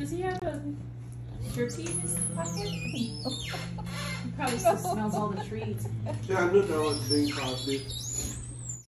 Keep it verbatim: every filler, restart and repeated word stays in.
Does he have a jerky in his pocket? He probably still smells all the trees. Yeah, I knew that was Bing Crosby.